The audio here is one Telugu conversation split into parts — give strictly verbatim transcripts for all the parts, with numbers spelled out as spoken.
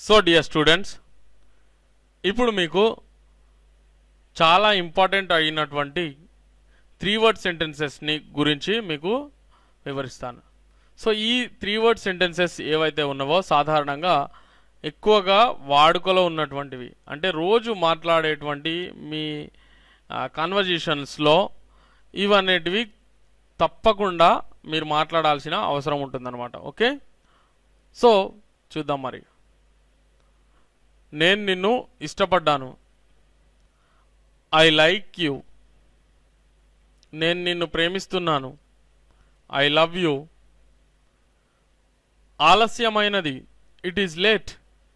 సో డియర్ స్టూడెంట్స్, ఇప్పుడు మీకు చాలా ఇంపార్టెంట్ అయినటువంటి త్రీ వర్డ్ సెంటెన్సెస్ని గురించి మీకు వివరిస్తాను. సో ఈ త్రీ వర్డ్ సెంటెన్సెస్ ఏవైతే ఉన్నావో సాధారణంగా ఎక్కువగా వాడుకలో ఉన్నటువంటివి, అంటే రోజు మాట్లాడేటువంటి మీ కాన్వర్జేషన్స్లో ఇవన్నిటివి తప్పకుండా మీరు మాట్లాడాల్సిన అవసరం ఉంటుందన్నమాట. ఓకే, సో చూద్దాం. మరి నేను నిన్ను ఇష్టపడ్డాను, ఐ లైక్ యూ. నేను నిన్ను ప్రేమిస్తున్నాను, ఐ లవ్ యూ. ఆలస్యమైనది, ఇట్ ఈస్ లేట్.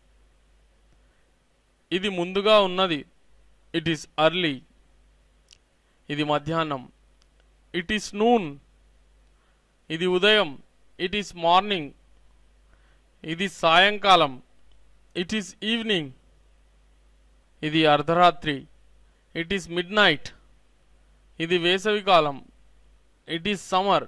ఇది ముందుగా ఉన్నది, ఇట్ ఈస్ అర్లీ. ఇది మధ్యాహ్నం, ఇట్ ఈస్ నూన్. ఇది ఉదయం, ఇట్ ఈస్ మార్నింగ్. ఇది సాయంకాలం, ఇట్ ఈస్ ఈవినింగ్. ఇది అర్ధరాత్రి, ఇట్ ఈస్ మిడ్ నైట్. ఇది వేసవికాలం, ఇట్ ఈస్ సమ్మర్.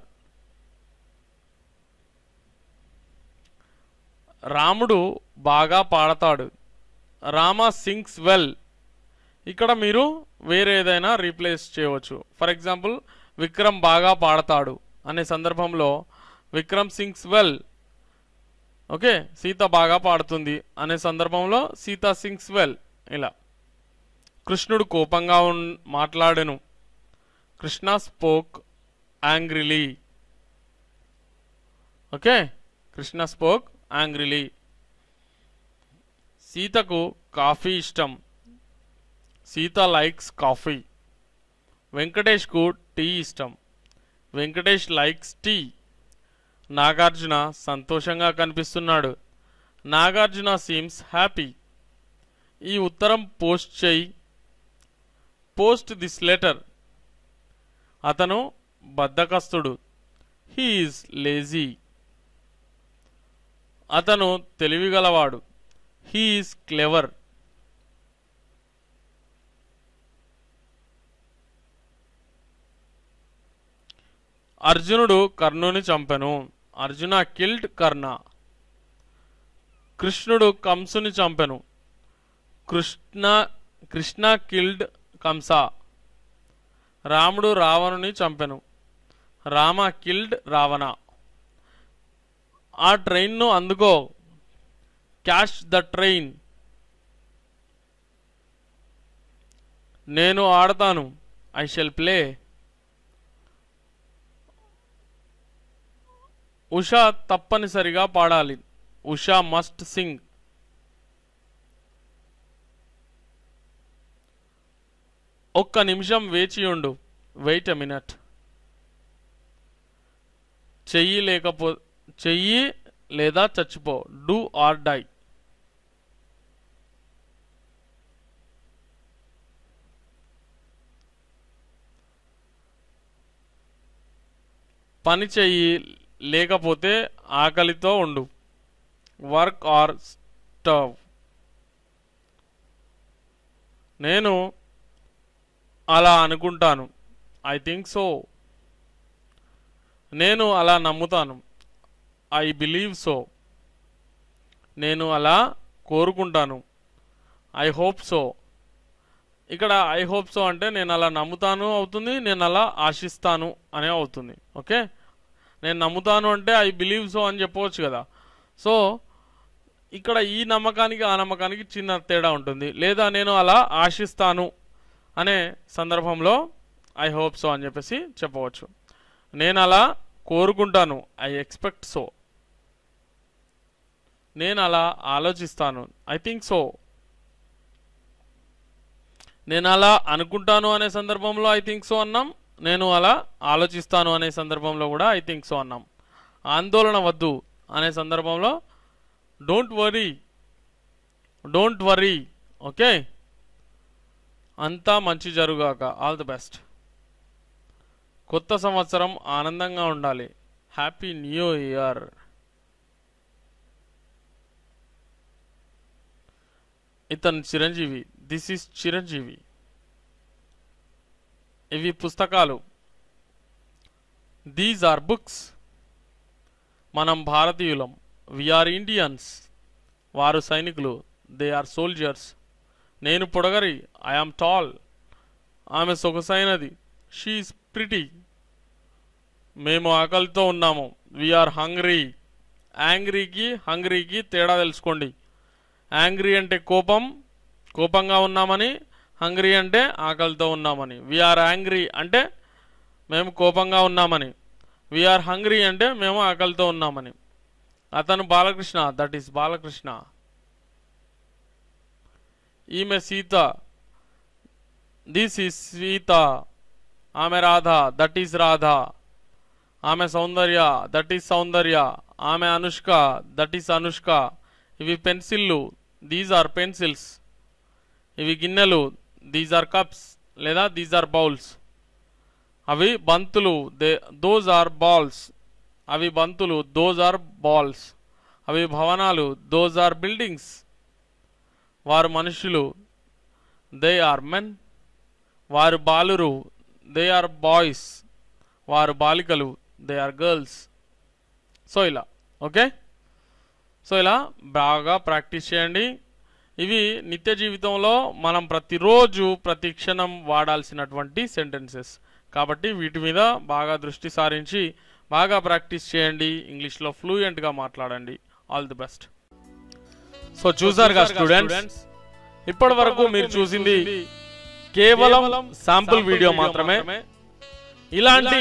రాముడు బాగా పాడతాడు, రామ సింగ్స్ వెల్. ఇక్కడ మీరు వేరే ఏదైనా రీప్లేస్ చేయవచ్చు. ఫర్ ఎగ్జాంపుల్, విక్రమ్ బాగా పాడతాడు అనే సందర్భంలో Vikram sings well. Okay, Sita బాగా పాడుతుంది అనే సందర్భంలో సీత సింగ్స్ వెల్. ఇలా కృష్ణుడు కోపంగా ఉన్ మాట్లాడెను, Krishna spoke angrily. Okay, Krishna spoke angrily. సీతకు కాఫీ ఇష్టం, సీత లైక్స్ కాఫీ. వెంకటేష్కు టీ ఇష్టం, వెంకటేష్ లైక్స్ టీ. నాగార్జున సంతోషంగా కనిపిస్తున్నాడు, నాగార్జున సీమ్స్ హ్యాపీ. ఈ ఉత్తరం పోస్ట్ చేయి, పోస్ట్ దిస్ లెటర్. అతను బద్ధకస్తుడు, హీ ఈజ్ లేజీ. అతను తెలివిగలవాడు, హీ ఈజ్ క్లెవర్. అర్జునుడు కర్ణుని చంపెను, అర్జున కిల్డ్ కర్ణ. కృష్ణుడు కంసుని చంపెను, కృష్ణ కృష్ణ కిల్డ్ కంస. రాముడు రావణుని చంపెను, రామ కిల్డ్ రావణ. ఆ ట్రైన్ను అందుకో, క్యాచ్ ద ట్రైన్. నేను ఆడతాను, ఐ షల్ ప్లే. ఉషా తప్పనిసరిగా పాడాలి, ఉషా మస్ట్ సింగ్. ఒక్క నిమిషం వేచి ఉండు, వెయిట్ ఎ మినిట్. చెయ్యి లేకపో చెయ్యి లేదా చచ్చిపో, డూ ఆర్ డై. పని చెయ్యి లేకపోతే ఆకలితో ఉండు, వర్క్ ఆర్ స్టవ్. నేను అలా అనుకుంటాను, ఐ థింక్ సో. నేను అలా నమ్ముతాను, ఐ బిలీవ్ సో. నేను అలా కోరుకుంటాను, ఐ హోప్ సో. ఇక్కడ ఐ హోప్ సో అంటే నేను అలా నమ్ముతాను అవుతుంది, నేను అలా ఆశిస్తాను అనే అవుతుంది. ఓకే, నేను నమ్ముతాను అంటే ఐ బిలీవ్ సో అని చెప్పవచ్చు కదా. సో ఇక్కడ ఈ నమ్మకానికి ఆ నమ్మకానికి చిన్న తేడా ఉంటుంది. లేదా నేను అలా ఆశిస్తాను అనే సందర్భంలో ఐ హోప్ సో అని చెప్పేసి చెప్పవచ్చు. నేను అలా కోరుకుంటాను, ఐ ఎక్స్పెక్ట్ సో. నేను అలా ఆలోచిస్తాను, ఐ థింక్ సో. నేను అలా అనుకుంటాను అనే సందర్భంలో ఐ థింక్ సో అన్నాం, నేను అలా ఆలోచిస్తాను అనే సందర్భంలో కూడా ఐ థింక్ సో అన్నాం. ఆందోళన వద్దు అనే సందర్భంలో don't worry, don't worry. Okay, అంతా మంచి జరుగాక, ఆల్ ది బెస్ట్. కొత్త సంవత్సరం ఆనందంగా ఉండాలి, హ్యాపీ న్యూ ఇయర్. ఇతను చిరంజీవి, దిస్ ఈజ్ చిరంజీవి. ఇవి పుస్తకాలు, దీస్ ఆర్ బుక్స్. మనం భారతీయులం, వి ఆర్ ఇండియన్స్. వారు సైనికులు. They are soldiers. నేను పొడగరి. I am tall. ఆమె సొగసైనది. She is pretty. మేము ఆకలితో ఉన్నాము. We are hungry. యాంగ్రీకి హంగ్రీకి తేడా తెలుసుకోండి. యాంగ్రీ అంటే కోపం, కోపంగా ఉన్నామని. హంగ్రీ అంటే ఆకలితో ఉన్నామని. వీఆర్ యాంగ్రీ అంటే మేము కోపంగా ఉన్నామని. వీఆర్ హంగ్రీ అంటే మేము ఆకలితో ఉన్నామని. అతను బాలకృష్ణ. That is Balakrishna. ఈమె సీత. This is Sita. ఆమె రాధ. That is Radha. ఆమె సౌందర్య. దట్ ఈస్ సౌందర్య. ఆమె అనుష్క. That is Anushka. ఇవి పెన్సిళ్ళు. These are pencils. ఇవి గిన్నెలు. దీస్ ఆర్ కప్స్ లేదా దీస్ ఆర్ బౌల్స్. అవి బంతులు. They those are balls. అవి బంతులు. Those are balls. అవి భవనాలు. Those are buildings. వారు మనుషులు. They are men. వారు బాలురు. They are boys. వారు బాలికలు. They are girls. సో ఇలా ఓకే. సో ఇలా బాగా ప్రాక్టీస్ చేయండి. ఇవి నిత్య జీవితంలో మనం ప్రతిరోజు ప్రతి క్షణం వాడాల్సినటువంటి సెంటెన్సెస్ కాబట్టి వీటి మీద బాగా దృష్టి సారించి బాగా ప్రాక్టీస్ చేయండి. ఇంగ్లీష్లో ఫ్లూయెంట్గా మాట్లాడండి. All the best. సో చూసారుగా స్టూడెంట్స్, ఇప్పటి వరకు మీరు చూసింది కేవలం శాంపుల్ వీడియో మాత్రమే. ఇలాంటి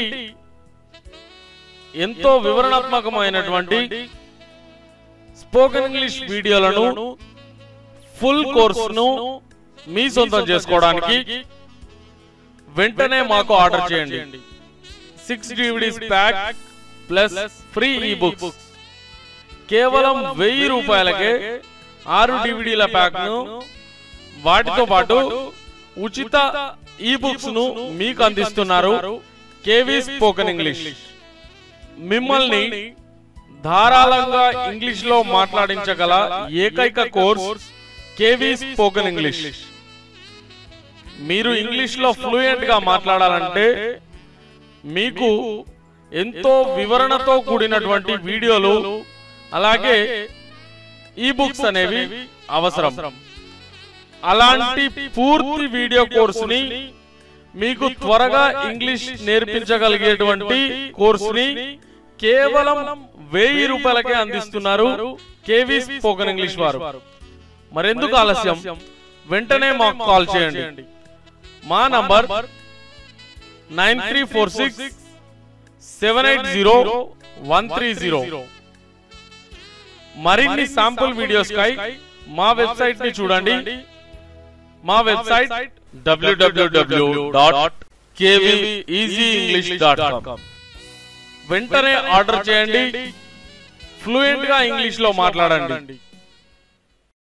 ఎంతో వివరణాత్మకమైనటువంటి స్పోకెన్ ఇంగ్లీష్ వీడియోలను ఫుల్ కోర్సును మీ సొంతం చేసుకోవడానికి వెంటనే మాకు ఆర్డర్ చేయండి. Six DVDs pack plus free e books కేవలం వెయ్యి రూపాయలకే ఆరు డివిడీల ప్యాక్ ను వాటితో పాటు ఉచిత ఈ బుక్స్ ను మీకు అందిస్తున్నారు కేవీ స్పోకెన్ ఇంగ్లీష్. మిమ్మల్ని ధారాళంగా ఇంగ్లీష్ లో మాట్లాడించగల ఏకైక కోర్స్ కేవీ స్పోకెన్ ఇంగ్లీష్. మీరు ఇంగ్లీష్ లో ఫ్లూయెంట్ గా మాట్లాడాలంటే మీకు ఎంతో వివరణతో కూడినటువంటి వీడియోలు అలాగే ఈ బుక్స్ అనేవి అవసరం. అలాంటి పూర్తి వీడియో కోర్సుని మీకు త్వరగా ఇంగ్లీష్ నేర్పించగలిగేటువంటి కోర్సుని కేవలం వెయ్యి రూపాయలకే అందిస్తున్నారు కేవీ స్పోకెన్ ఇంగ్లీష్ వారు. మరెందుకు ఆలస్యం, వెంటనే మాకు కాల్ చేయండి. మా number nine three four six seven eight zero one three zero. మరిన్ని శాంపుల్ వీడియోస్ కై మా వెబ్సైట్ ని చూడండి. మా website W W W dot KV easy English dot com. వెంటనే ఆర్డర్ చేయండి. ఫ్లూయెంట్ గా ఇంగ్లీష్ లో మాట్లాడండి.